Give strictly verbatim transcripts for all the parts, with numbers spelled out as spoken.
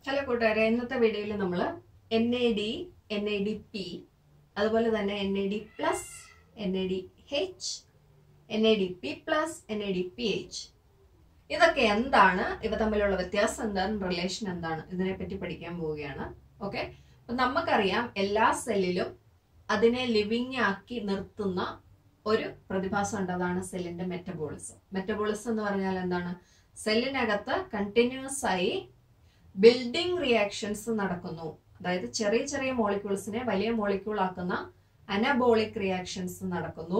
Hello കൂട്ടുകാരെ, ഇന്നത്തെ വീഡിയോയിൽ നമ്മൾ N A D N A D P അതുപോലെ തന്നെ N A D plus N A D H N A D P plus N A D P H ഇതൊക്കെ എന്താണ്, ഇവ തമ്മിലുള്ള വ്യത്യാസം എന്താണ്, റിലേഷൻ എന്താണ്, ഇതിനെപ്പറ്റി പഠിക്കാൻ പോവുകയാണ്. ഓക്കെ, അപ്പൊ നമുക്കറിയാം എല്ലാ സെല്ലിലും അതിനെ ലിവിങ് ആക്കി നിർത്തുന്ന ഒരു പ്രതിഭാസം ഉണ്ട്. അതാണ് സെല്ലിന്റെ മെറ്റബോളിസം. മെറ്റബോളിസം എന്ന് പറഞ്ഞാൽ എന്താണ്? സെല്ലിനകത്ത് കണ്ടിന്യൂസ് ആയി ബിൽഡിംഗ് റിയാക്ഷൻസ് നടക്കുന്നു. അതായത് ചെറിയ ചെറിയ മോളിക്യൂൾസിനെ വലിയ മോളിക്യൂൾ ആക്കുന്ന അനബോളിക് റിയാക്ഷൻസ് നടക്കുന്നു.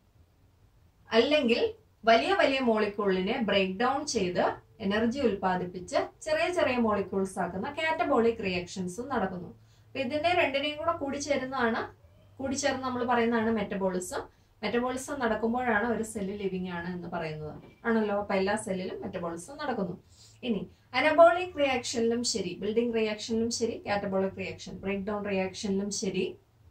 അല്ലെങ്കിൽ വലിയ വലിയ മോളിക്യൂളിനെ ബ്രേക്ക് ഡൗൺ ചെയ്ത് എനർജി ഉൽപ്പാദിപ്പിച്ച് ചെറിയ ചെറിയ മോളിക്യൂൾസ് ആക്കുന്ന കാറ്റബോളിക് റിയാക്ഷൻസും നടക്കുന്നു. അപ്പൊ ഇതിനെ രണ്ടിനെയും കൂടെ കൂടിച്ചേരുന്നതാണ് കൂടിച്ചേർന്ന് നമ്മൾ പറയുന്നതാണ് മെറ്റബോളിസം. മെറ്റബോളിസം നടക്കുമ്പോഴാണ് ഒരു സെല്ല് ലിവിങ് ആണ് എന്ന് പറയുന്നത് ആണല്ലോ. അപ്പൊ എല്ലാ സെല്ലിലും മെറ്റബോളിസം നടക്കുന്നു. ഇനി അനബോളിക് റിയാക്ഷനിലും ശരി, ബിൽഡിംഗ് റിയാക്ഷനിലും ശരി, കാറ്റബോളിക് റിയാക്ഷൻ ബ്രേക്ക് ഡൗൺ റിയാക്ഷനിലും ശരി,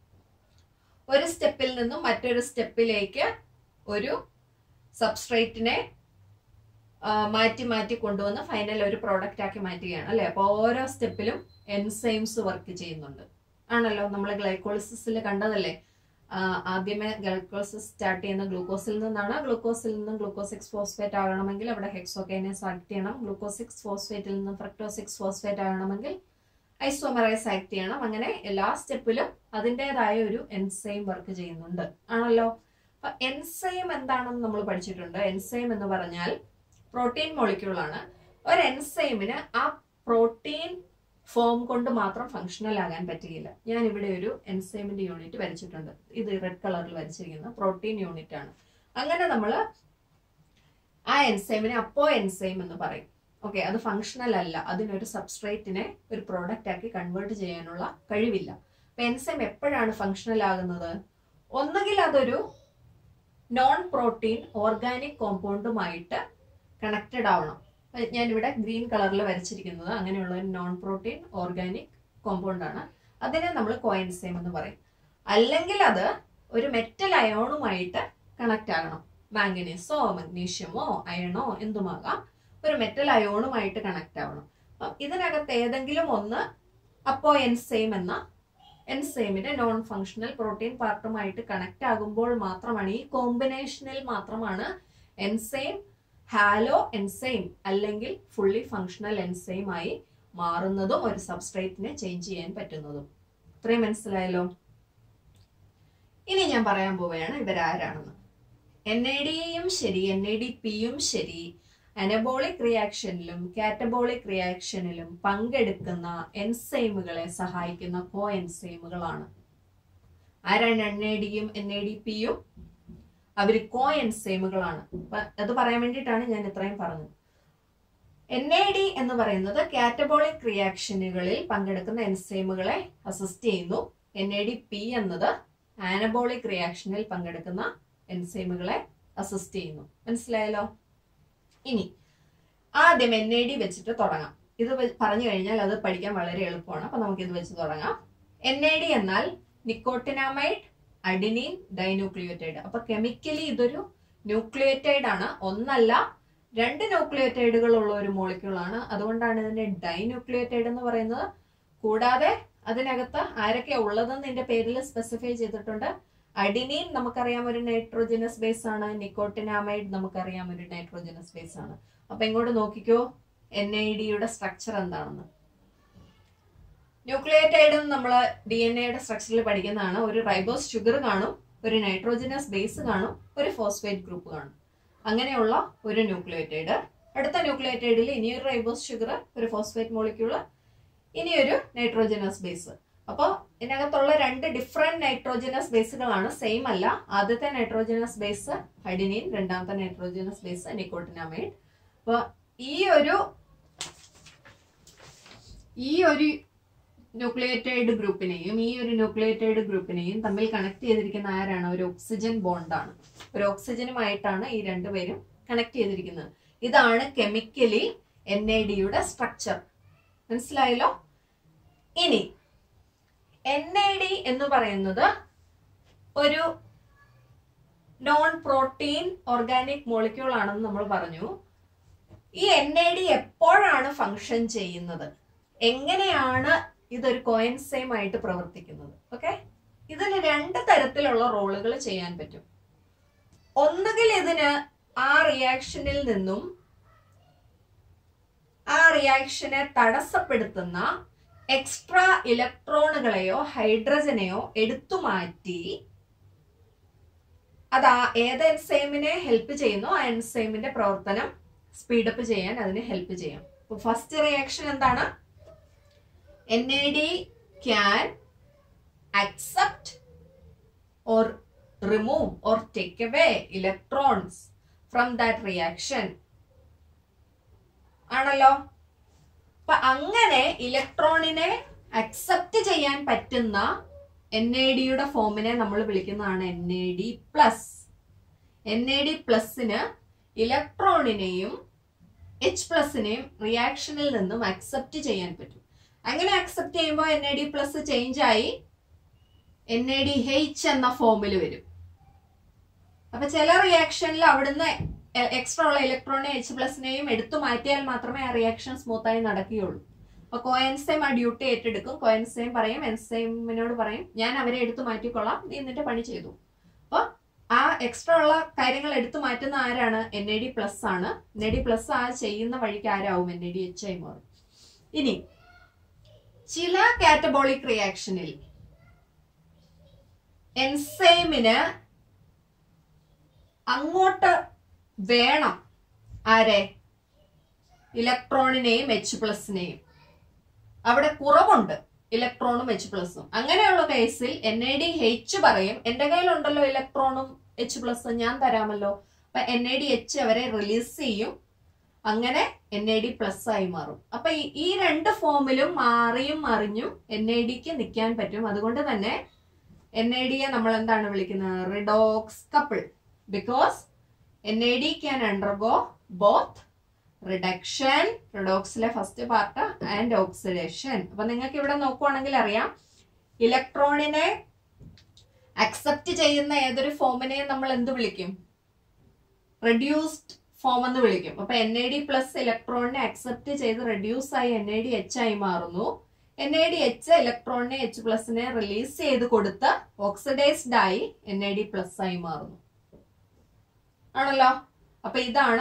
ഒരു സ്റ്റെപ്പിൽ നിന്നും മറ്റൊരു സ്റ്റെപ്പിലേക്ക് ഒരു സബ്സ്ട്രേറ്റിനെ മാറ്റി മാറ്റി കൊണ്ടുവന്ന് ഫൈനൽ ഒരു പ്രോഡക്റ്റ് ആക്കി മാറ്റുകയാണ് അല്ലെ. അപ്പൊ ഓരോ സ്റ്റെപ്പിലും എൻസൈംസ് വർക്ക് ചെയ്യുന്നുണ്ട് ആണല്ലോ. നമ്മൾ ഗ്ലൈക്കോളിസിസിൽ കണ്ടതല്ലേ, ആദ്യമേ ഗ്ലൈക്കോളിസിസ് സ്റ്റാർട്ട് ചെയ്യുന്ന ഗ്ലൂക്കോസിൽ നിന്നാണ്. ഗ്ലൂക്കോസിൽ നിന്നും ഗ്ലൂക്കോസ് സിക്സ് ഫോസ്ഫേറ്റ് ആകണമെങ്കിൽ അവിടെ ഹെക്സോകൈനേസ് ആക്ട് ചെയ്യണം. ഗ്ലൂക്കോസ് സിക്സ് ഫോസ്ഫേറ്റിൽ നിന്നും ഫ്രക്ടോസ് സിക്സ് ഫോസ്ഫേറ്റ് ആകണമെങ്കിൽ ഐസോമറൈസ് ആക്ട് ചെയ്യണം. അങ്ങനെ എല്ലാ സ്റ്റെപ്പിലും അതിൻ്റെതായ ഒരു എൻസൈം വർക്ക് ചെയ്യുന്നുണ്ട് ആണല്ലോ. അപ്പൊ എൻസൈം എന്താണെന്ന് നമ്മൾ പഠിച്ചിട്ടുണ്ട്. എൻസൈം എന്ന് പറഞ്ഞാൽ പ്രോട്ടീൻ മോളിക്യൂൾ ആണ്. ഒരു എൻസൈമിന് ആ പ്രോട്ടീൻ ഫോം കൊണ്ട് മാത്രം ഫങ്ഷണൽ ആകാൻ പറ്റുകയില്ല. ഞാൻ ഇവിടെ ഒരു എൻസൈമിന്റെ യൂണിറ്റ് വരച്ചിട്ടുണ്ട്. ഇത് റെഡ് കളറിൽ വരച്ചിരിക്കുന്ന പ്രോട്ടീൻ യൂണിറ്റ് ആണ്. അങ്ങനെ നമ്മൾ ആ എൻസൈമിനെ അപ്പോ എൻസൈം എന്ന് പറയും. ഓക്കെ, അത് ഫങ്ഷണൽ അല്ല. അതിനൊരു സബ്സ്ട്രേറ്റിനെ ഒരു പ്രോഡക്റ്റ് ആക്കി കൺവേർട്ട് ചെയ്യാനുള്ള കഴിവില്ല. അപ്പൊ എൻസൈം എപ്പോഴാണ് ഫങ്ഷണൽ ആകുന്നത്? ഒന്നുകിൽ അതൊരു നോൺ പ്രോട്ടീൻ ഓർഗാനിക് കോമ്പൗണ്ടുമായിട്ട് കണക്റ്റഡ് ആവണം. ഞാനിവിടെ ഗ്രീൻ കളറിൽ വരച്ചിരിക്കുന്നത് അങ്ങനെയുള്ള ഒരു നോൺ പ്രോട്ടീൻ ഓർഗാനിക് കോമ്പൗണ്ട് ആണ്. അതിനെ നമ്മൾ കോഎൻസൈം എന്ന് പറയും. അല്ലെങ്കിൽ അത് ഒരു മെറ്റൽ അയോണുമായിട്ട് കണക്ട് ആകണം. മാംഗനീസോ മഗ്നീഷ്യമോ അയണോ എന്തുമാകാം, ഒരു മെറ്റൽ അയോണുമായിട്ട് കണക്ട് ആവണം. അപ്പം ഇതിനകത്ത് ഏതെങ്കിലും ഒന്ന് അപ്പോ എൻസൈം എന്ന എൻസൈമിന്റെ നോൺ ഫങ്ഷണൽ പ്രോട്ടീൻ പാർട്ടുമായിട്ട് കണക്ട് ആകുമ്പോൾ മാത്രമാണ്, ഈ കോമ്പിനേഷനിൽ മാത്രമാണ് എൻസൈം ഹാലോ എൻസൈം അല്ലെങ്കിൽ ഫുള്ളി ഫങ്ഷണൽ എൻസൈം ആയി മാറുന്നതും ഒരു സബ്സ്ട്രേറ്റിനെ ചേഞ്ച് ചെയ്യാൻ പറ്റുന്നതും. ഇത്രയും മനസ്സിലായല്ലോ. ഇനി ഞാൻ പറയാൻ പോവുകയാണ് ഇവരാരാണെന്ന്. എൻ എ ഡിയും ശരി, എൻ എ ഡി പിയും ശരി, അനബോളിക് റിയാക്ഷനിലും കാറ്റബോളിക് റിയാക്ഷനിലും പങ്കെടുക്കുന്ന എൻസൈമുകളെ സഹായിക്കുന്ന കോ എൻസൈമുകളാണ്. ആരാണ് എൻ എ ഡിയും എൻ എ ഡി പിയും? അവര് കോ എൻസൈമുകളാണ്. അത് പറയാൻ വേണ്ടിയിട്ടാണ് ഞാൻ ഇത്രയും പറഞ്ഞത്. എൻ എ ഡി എന്ന് പറയുന്നത് കാറ്റബോളിക് റിയാക്ഷനുകളിൽ പങ്കെടുക്കുന്ന എൻസൈമുകളെ അസിസ്റ്റ് ചെയ്യുന്നു. എൻ എ ഡി പി എന്നത് ആനബോളിക് റിയാക്ഷനിൽ പങ്കെടുക്കുന്ന എൻസൈമുകളെ അസിസ്റ്റ് ചെയ്യുന്നു. മനസ്സിലായല്ലോ. ഇനി ആദ്യം എൻ എ ഡി വെച്ചിട്ട് തുടങ്ങാം. ഇത് പറഞ്ഞു കഴിഞ്ഞാൽ അത് പഠിക്കാൻ വളരെ എളുപ്പമാണ്. അപ്പൊ നമുക്ക് ഇത് വെച്ച് തുടങ്ങാം. എൻ എ ഡി എന്നാൽ നിക്കോട്ടിനാമൈഡ് അഡിനീൻ ഡൈന്യൂക്ലിയോറ്റൈഡ്. അപ്പൊ കെമിക്കലി ഇതൊരു ന്യൂക്ലിയോറ്റൈഡ് ആണ്. ഒന്നല്ല, രണ്ട് ന്യൂക്ലിയോറ്റൈഡുകൾ ഉള്ള ഒരു മോളിക്യൂൾ ആണ്. അതുകൊണ്ടാണ് ഇതിന്റെ ഡൈന്യൂക്ലിയോറ്റൈഡ് എന്ന് പറയുന്നത്. കൂടാതെ അതിനകത്ത് ആരൊക്കെയാ ഉള്ളതെന്ന് ഇതിന്റെ പേരിൽ സ്പെസിഫൈ ചെയ്തിട്ടുണ്ട്. അഡിനീൻ നമുക്കറിയാം ഒരു നൈട്രോജനസ് ബേസ് ആണ്. നിക്കോട്ടിനാമൈഡ് നമുക്കറിയാം ഒരു നൈട്രോജനസ് ബേസ് ആണ്. അപ്പൊ ഇങ്ങോട്ട് നോക്കിക്കോ, എൻ എ ഡിയുടെ സ്ട്രക്ചർ എന്താണെന്ന്. ന്യൂക്ലിയോറ്റൈഡ് നമ്മൾ ഡി എൻ എയുടെ സ്ട്രക്ചറിൽ പഠിക്കുന്നതാണ്. ഒരു റൈബോസ് ഷുഗർ കാണും, ഒരു നൈട്രോജനസ് ബേസ് കാണും, ഒരു ഫോസ്ഫേറ്റ് ഗ്രൂപ്പ് കാണും. അങ്ങനെയുള്ള ഒരു ന്യൂക്ലിയോറ്റൈഡ്. അടുത്ത ന്യൂക്ലിയോറ്റൈഡിൽ ഇനിയൊരു റൈബോസ് ഷുഗർ, ഒരു ഫോസ്ഫേറ്റ് മോളിക്യൂള്, ഇനിയൊരു നൈട്രോജനസ് ബേസ്. അപ്പോൾ ഇതിനകത്തുള്ള രണ്ട് ഡിഫറെന്റ് നൈട്രോജനസ് ബേസുകളാണ്, സെയിം അല്ല. ആദ്യത്തെ നൈട്രോജനസ് ബേസ് അഡിനീൻ, രണ്ടാമത്തെ നൈട്രോജനസ് ബേസ് നിക്കോട്ടിനാമൈഡ്. അപ്പോൾ ഈ ഒരു ഈ ഒരു ന്യൂക്ലിയോറ്റൈഡ് ഗ്രൂപ്പിനെയും ഈ ഒരു ന്യൂക്ലിയോറ്റൈഡ് ഗ്രൂപ്പിനെയും തമ്മിൽ കണക്ട് ചെയ്തിരിക്കുന്ന ആരാണ്? ഒരു ഓക്സിജൻ ബോണ്ടാണ്. ഒരു ഓക്സിജനുമായിട്ടാണ് ഈ രണ്ടുപേരും കണക്ട് ചെയ്തിരിക്കുന്നത്. ഇതാണ് കെമിക്കലി എൻ എ ഡിയുടെ സ്ട്രക്ചർ. മനസ്സിലായല്ലോ. ഇനി എൻ എ ഡി എന്ന് പറയുന്നത് ഒരു നോൺ പ്രോട്ടീൻ ഓർഗാനിക് മോളിക്യൂൾ ആണെന്ന് നമ്മൾ പറഞ്ഞു. ഈ എൻ എ ഡി എപ്പോഴാണ് ഫങ്ഷൻ ചെയ്യുന്നത്? എങ്ങനെയാണ് ഇതൊരു കോഎൻസൈം ആയിട്ട് പ്രവർത്തിക്കുന്നത്. ഓക്കെ, ഇതിന് രണ്ട് തരത്തിലുള്ള റോളുകൾ ചെയ്യാൻ പറ്റും. ഒന്നുകിൽ ഇതിന് ആ റിയാക്ഷനിൽ നിന്നും ആ റിയാക്ഷനെ തടസ്സപ്പെടുത്തുന്ന എക്സ്ട്രാ ഇലക്ട്രോണുകളെയോ ഹൈഡ്രജനെയോ എടുത്തു മാറ്റി അത് ആ ഏത് എൻസൈമിനെ ഹെൽപ്പ് ചെയ്യുന്നു ആ എൻസൈമിന്റെ പ്രവർത്തനം സ്പീഡപ്പ് ചെയ്യാൻ അതിനെ ഹെൽപ്പ് ചെയ്യാം. ഫസ്റ്റ് റിയാക്ഷൻ എന്താണ്? N A D can accept or remove or take away electrons from that reaction ആണല്ലോ. അപ്പൊ അങ്ങനെ ഇലക്ട്രോണിനെ അക്സെപ്റ്റ് ചെയ്യാൻ പറ്റുന്ന എൻ എ ഡിയുടെ ഫോമിനെ നമ്മൾ വിളിക്കുന്നതാണ് N A D plus. N A D പ്ലസിന് ഇലക്ട്രോണിനെയും എച്ച് പ്ലസിനെയും റിയാക്ഷനിൽ നിന്നും അക്സെപ്റ്റ് ചെയ്യാൻ പറ്റും. അങ്ങനെ അക്സെപ്റ്റ് ചെയ്യുമ്പോൾ N A D plus change ആയി എൻ എ ഡി എച്ച് എന്ന ഫോമിൽ വരും. അപ്പൊ ചില റിയാക്ഷനിൽ അവിടുന്ന് എക്സ്ട്രാ ഉള്ള ഇലക്ട്രോണിനെ എച്ച് പ്ലസിനെയും എടുത്തു മാറ്റിയാൽ മാത്രമേ ആ റിയാക്ഷൻ സ്മൂത്തായി നടക്കുകയുള്ളൂ. അപ്പൊ കോഎൻസൈം ആ ഡ്യൂട്ടി ഏറ്റെടുക്കും. കോഎൻസൈം പറയും, എൻസൈമിനോട് പറയും, ഞാൻ അവരെ എടുത്തു മാറ്റിക്കൊള്ളാം, നീ എന്നിട്ട് പണി ചെയ്തു. അപ്പൊ ആ എക്സ്ട്രാ ഉള്ള കാര്യങ്ങൾ എടുത്തു മാറ്റുന്ന ആരാണ്? എൻ എ ഡി പ്ലസ് ആണ്. എൻ എ ഡി പ്ലസ് ആ ചെയ്യുന്ന വഴിക്ക് ആരാവും? എൻ എ ഡി എച്ച് ആയി മാറും. ഇനി ചില കാറ്റബോളിക് റിയാക്ഷനിൽ എൻസൈമിന് അങ്ങോട്ട് വേണം ആരെ? ഇലക്ട്രോണിനെയും എച്ച് പ്ലസിനെയും. അവിടെ കുറവുണ്ട് ഇലക്ട്രോണും എച്ച് പ്ലസും. അങ്ങനെയുള്ള കേസിൽ എൻ എ ഡി എച്ച് പറയും, എന്റെ കയ്യിലുണ്ടല്ലോ ഇലക്ട്രോണും എച്ച് പ്ലസും, ഞാൻ തരാമല്ലോ. അപ്പൊ എൻ എ ഡി എച്ച് അവരെ റിലീസ് ചെയ്യും. അങ്ങനെ എൻ എ ഡി പ്ലസ് ആയി മാറും. അപ്പൊ ഈ രണ്ട് ഫോമിലും മാറിയും മറിഞ്ഞും എൻ എ ഡിക്ക് നിൽക്കാൻ പറ്റും. അതുകൊണ്ട് തന്നെ എൻ എ ഡിയെ നമ്മൾ എന്താണ് വിളിക്കുന്നത്? Redox couple. Because N A D can undergo both reduction, റിഡോക്സിലെ ഫസ്റ്റ് പാർട്ട്, ആൻഡ് ഓക്സിഡേഷൻ. അപ്പൊ നിങ്ങൾക്ക് ഇവിടെ നോക്കുവാണെങ്കിൽ അറിയാം, ഇലക്ട്രോണിനെ അക്സെപ്റ്റ് ചെയ്യുന്ന ഏതൊരു ഫോമിനെ നമ്മൾ എന്ത് വിളിക്കും? റെഡ്യൂസ്ഡ് ഫോം എന്ന് വിളിക്കും. അപ്പൊ എൻ എ ഡി പ്ലസ് ഇലക്ട്രോണിനെ അക്സെപ്റ്റ് ചെയ്ത് റെഡ്യൂസ് ആയി എൻ എ ഡി എച്ച് ആയി മാറുന്നു. എൻ എ ഡി എച്ച് ഇലക്ട്രോണിനെ എച്ച് പ്ലസിനെ റിലീസ് ചെയ്ത് കൊടുത്ത് ഓക്സിഡൈസ്ഡ് ആയി എൻ എ ഡി പ്ലസ് ആയി മാറുന്നു. ആണല്ലോ. അപ്പൊ ഇതാണ്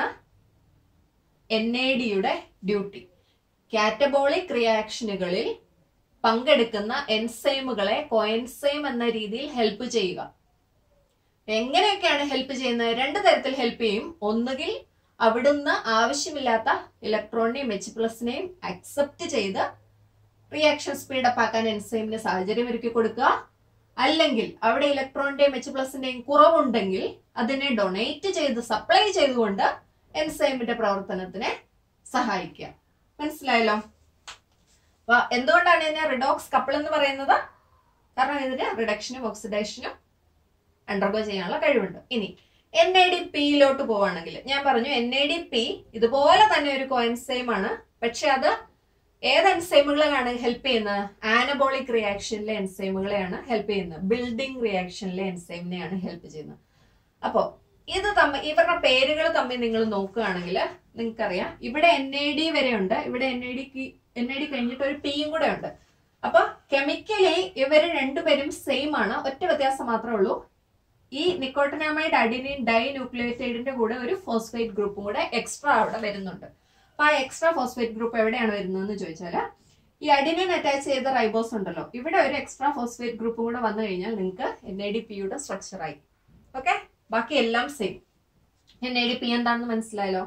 എൻ എ ഡിയുടെ ഡ്യൂട്ടി. കാറ്റബോളിക് റിയാക്ഷനുകളിൽ പങ്കെടുക്കുന്ന എൻസൈമുകളെ കോഎൻസൈം എന്ന രീതിയിൽ ഹെൽപ്പ് ചെയ്യുക. എങ്ങനെയൊക്കെയാണ് ഹെൽപ്പ് ചെയ്യുന്നത്? രണ്ട് തരത്തിൽ ഹെൽപ്പ് ചെയ്യും. ഒന്നുകിൽ അവിടുന്ന് ആവശ്യമില്ലാത്ത ഇലക്ട്രോണിനെയും എച്ച് പ്ലസിനെയും അക്സെപ്റ്റ് ചെയ്ത് റിയാക്ഷൻ സ്പീഡപ്പ് ആക്കാൻ എൻസൈമിന് സാഹചര്യം ഒരുക്കി കൊടുക്കുക. അല്ലെങ്കിൽ അവിടെ ഇലക്ട്രോണിന്റെയും എച്ച് പ്ലസിന്റെയും കുറവുണ്ടെങ്കിൽ അതിനെ ഡൊണേറ്റ് ചെയ്ത് സപ്ലൈ ചെയ്തുകൊണ്ട് എൻസൈമിന്റെ പ്രവർത്തനത്തിനെ സഹായിക്കുക. മനസ്സിലായല്ലോ? അപ്പൊ എന്തുകൊണ്ടാണ് ഇതിനെ റിഡോക്സ് കപ്പിൾ എന്ന് പറയുന്നത്? കാരണം ഇതിന് റിഡക്ഷനും ഓക്സിഡേഷനും അണ്ടർഗോ ചെയ്യാനുള്ള കഴിവുണ്ട്. ഇനി എൻ എ ഡി പിയിലോട്ട് പോവാണെങ്കിൽ ഞാൻ പറഞ്ഞു എൻ എ ഡി പി ഇതുപോലെ തന്നെ ഒരു കോഎൻസൈം ആണ്. പക്ഷെ അത് ഏത് എൻസൈമുകളെയാണ് ഹെൽപ്പ് ചെയ്യുന്നത്? ആനബോളിക് റിയാക്ഷനിലെ എൻസൈമുകളെയാണ് ഹെൽപ്പ് ചെയ്യുന്നത്. ബിൽഡിംഗ് റിയാക്ഷനിലെ എൻസൈമിനെയാണ് ഹെൽപ്പ് ചെയ്യുന്നത്. അപ്പോ ഇത് തമ്മിൽ ഇവരുടെ പേരുകൾ തമ്മിൽ നിങ്ങൾ നോക്കുകയാണെങ്കിൽ നിങ്ങൾക്കറിയാം, ഇവിടെ എൻ എ ഡി വരെ ഉണ്ട്, ഇവിടെ N A D N A D കഴിഞ്ഞിട്ട് ഒരു പിയും കൂടെ ഉണ്ട്. അപ്പൊ കെമിക്കലി ഇവര് രണ്ടുപേരും സെയിം ആണ്. ഒറ്റ വ്യത്യാസം മാത്രമേ ഉള്ളൂ. ഈ നിക്കോട്ടിനാമൈഡ് അഡിനിൻ ഡൈ ന്യൂക്ലിയോറ്റൈഡിന്റെ കൂടെ ഒരു ഫോസ്ഫേറ്റ് ഗ്രൂപ്പും കൂടെ എക്സ്ട്രാ അവിടെ വരുന്നുണ്ട്. അപ്പൊ ആ എക്സ്ട്രാ ഫോസ്ഫേറ്റ് ഗ്രൂപ്പ് എവിടെയാണ് വരുന്നതെന്ന് ചോദിച്ചാൽ ഈ അഡിനിൻ അറ്റാച്ച് ചെയ്ത റൈബോസ് ഉണ്ടല്ലോ, ഇവിടെ ഒരു എക്സ്ട്രാ ഫോസ്ഫേറ്റ് ഗ്രൂപ്പും കൂടെ വന്നു കഴിഞ്ഞാൽ നിങ്ങൾക്ക് എൻ എ ഡി പിയുടെ സ്ട്രക്ചർ ആയി. ഓക്കെ, ബാക്കി എല്ലാം same. N A D P എന്താണെന്ന് മനസ്സിലായല്ലോ?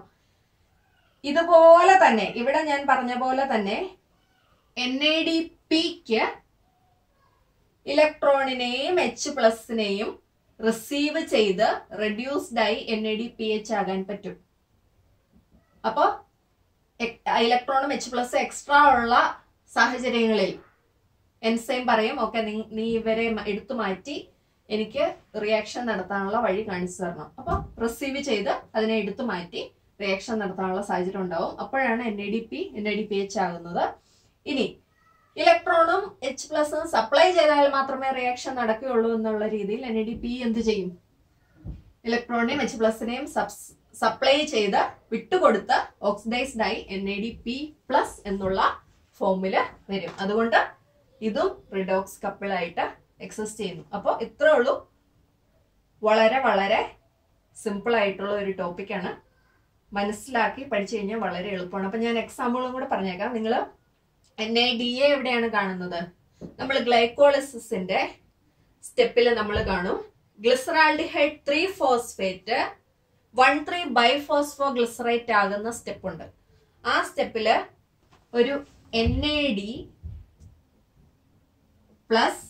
ഇതുപോലെ തന്നെ ഇവിടെ ഞാൻ പറഞ്ഞ പോലെ തന്നെ എൻ എ ഡി പിക്ക് ഇലക്ട്രോണിനെയും എച്ച് പ്ലസിനെയും റിസീവ് ചെയ്ത് റെഡ്യൂസ്ഡ് ആയി N A D P H ആകാൻ പറ്റും. അപ്പോ ഇലക്ട്രോണും എച്ച് പ്ലസ് എക്സ്ട്രാ ഉള്ള സാഹചര്യങ്ങളിൽ എൻസൈം പറയും, ഓക്കെ നീ ഇവരെ എടുത്തു മാറ്റി എനിക്ക് റിയാക്ഷൻ നടത്താനുള്ള വഴി കാണിച്ചു തരണം. അപ്പൊ റിസീവ് ചെയ്ത് അതിനെ എടുത്തു മാറ്റി റിയാക്ഷൻ നടത്താനുള്ള സാഹചര്യം ഉണ്ടാവും. അപ്പോഴാണ് N A D P N A D P H ആകുന്നത്. ഇനി ഇലക്ട്രോണും എച്ച് പ്ലസും സപ്ലൈ ചെയ്താൽ മാത്രമേ റിയാക്ഷൻ നടക്കുകയുള്ളൂ എന്നുള്ള രീതിയിൽ എൻ എ ഡി പി എന്ത് ചെയ്യും? ഇലക്ട്രോണിനെയും എച്ച് പ്ലസിനെയും സപ്ലൈ ചെയ്ത് വിട്ടുകൊടുത്ത് ഓക്സിഡൈസ്ഡ് ആയി N A D P plus എന്നുള്ള ഫോമില് വരും. അതുകൊണ്ട് ഇതും റിഡോക്സ് കപ്പിളായിട്ട് എക്സിസ്റ്റ് ചെയ്യുന്നു. അപ്പോൾ ഇത്രേ ഉള്ളൂ. വളരെ വളരെ സിമ്പിൾ ആയിട്ടുള്ള ഒരു ടോപ്പിക്കാണ്. മനസ്സിലാക്കി പഠിച്ചു കഴിഞ്ഞാൽ വളരെ എളുപ്പമാണ്. അപ്പൊ ഞാൻ എക്സാമ്പിളും കൂടെ പറഞ്ഞേക്കാം. നിങ്ങൾ എൻ എ ഡി എ എവിടെയാണ് കാണുന്നത്? നമ്മൾ ഗ്ലൈക്കോളിസിന്റെ സ്റ്റെപ്പിൽ നമ്മൾ കാണും glyceraldehyde three phosphate one three biphospho glycerate ആകുന്ന സ്റ്റെപ്പ് ഉണ്ട്. ആ സ്റ്റെപ്പില് ഒരു എൻ എ ഡി പ്ലസ്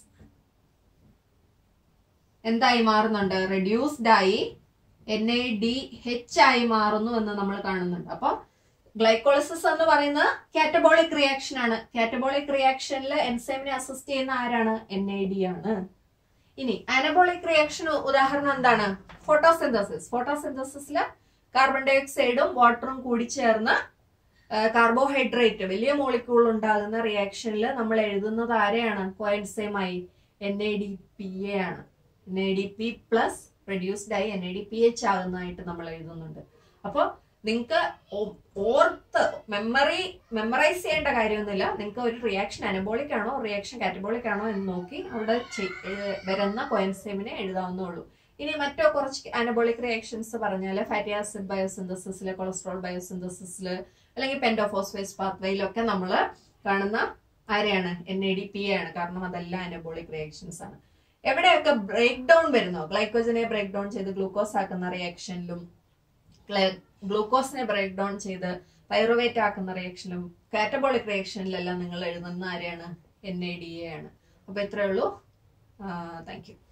എന്തായി മാറുന്നുണ്ട്? റെഡ്യൂസ്ഡ് ആയി എൻ എ ഡി എച്ച് ആയി മാറുന്നു എന്ന് നമ്മൾ കാണുന്നുണ്ട്. അപ്പൊ ഗ്ലൈക്കോളിസിസ് എന്ന് പറയുന്നത് കാറ്റബോളിക് റിയാക്ഷൻ ആണ്. കാറ്റബോളിക് റിയാക്ഷനിൽ എൻസൈമിനെ അസിസ്റ്റ് ചെയ്യുന്ന ആരാണ്? എൻ എ ഡി ആണ്. ഇനി അനബോളിക് റിയാക്ഷൻ ഉദാഹരണം എന്താണ്? ഫോട്ടോസിന്തസിസ്. ഫോട്ടോസിന്തസിസിൽ കാർബൺ ഡൈ ഓക്സൈഡും വാട്ടറും കൂടി ചേർന്ന് കാർബോഹൈഡ്രേറ്റ് വലിയ മോളിക്യൂൾ ഉണ്ടാകുന്ന റിയാക്ഷനിൽ നമ്മൾ എഴുതുന്നത് ആരെയാണ്? കോഎൻസൈമായി N A D P A ആണ്. N A D P plus reduced ആയി N A D P H ആകുന്നതായിട്ട് നമ്മൾ എഴുതുന്നുണ്ട്. അപ്പോൾ നിങ്ങൾക്ക് ഓർത്ത് മെമ്മറി മെമ്മറൈസ് ചെയ്യേണ്ട കാര്യമൊന്നുമില്ല. നിങ്ങൾക്ക് ഒരു റിയാക്ഷൻ അനബോളിക് ആണോ റിയാക്ഷൻ കാറ്റബോളിക് ആണോ എന്ന് നോക്കി അവിടെ വരുന്ന കോഎൻസൈമിനെ എഴുതാവുന്നുള്ളൂ. ഇനി മറ്റോ കുറച്ച് അനബോളിക് റിയാക്ഷൻസ് പറഞ്ഞാൽ ഫാറ്റി ആസിഡ് ബയോസിന്തസിസില്, കൊളസ്ട്രോൾ ബയോസിന്തസിസില്, അല്ലെങ്കിൽ പെന്റോഫോസ്ഫേറ്റ് പാത്വേയിലൊക്കെ നമ്മൾ കാണുന്ന ആരെയാണ്? എൻ എ ഡി പി ആണ്. കാരണം അതെല്ലാം അനബോളിക് റിയാക്ഷൻസ് ആണ്. എവിടെയൊക്കെ ബ്രേക്ക് ഡൗൺ വരുന്നോ, ഗ്ലൈക്കോജനെ ബ്രേക്ക് ഡൗൺ ചെയ്ത് ഗ്ലൂക്കോസ് ആക്കുന്ന റിയാക്ഷനിലും, ഗ്ലൂക്കോസിനെ ബ്രേക്ക് ഡൗൺ ചെയ്ത് പൈറുവേറ്റ് ആക്കുന്ന റിയാക്ഷനിലും, കാറ്റബോളിക് റിയാക്ഷനിലെല്ലാം നിങ്ങൾ എഴുതുന്ന ആരെയാണ്? എൻ എ ഡി എ ആണ്. അപ്പൊ ഇത്രയേ ഉള്ളൂ. Thank U.